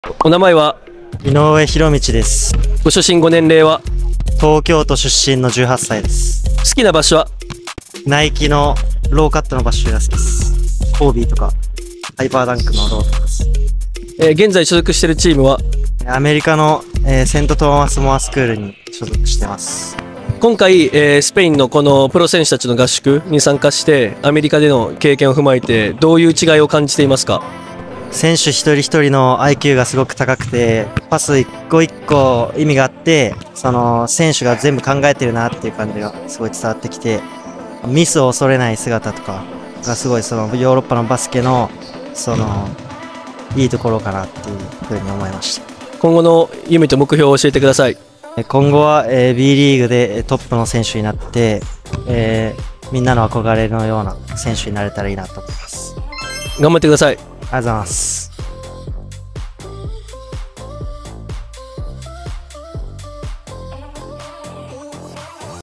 お名前は？ 井上博道です。 ご出身ご年齢は？ 東京都出身の18歳です。 好きな場所は？ ナイキのローカットのバッシュが好きです。コービーとかハイパーダンクのローとかです。 現在所属しているチームは？ アメリカの、セントトーマスモアスクールに所属してます。 今回、スペインのこのプロ選手たちの合宿に参加してアメリカでの経験を踏まえてどういう違いを感じていますか？ 選手一人一人の IQ がすごく高くて、パス一個一個意味があって、その選手が全部考えてるなっていう感じがすごい伝わってきて、ミスを恐れない姿とかがすごいそのヨーロッパのバスケのそのいいところかなっていうふうに思いました。 今後の夢と目標を教えてください。 今後は B リーグでトップの選手になって、みんなの憧れのような選手になれたらいいなと思います。 頑張ってください。 ありがとうございます。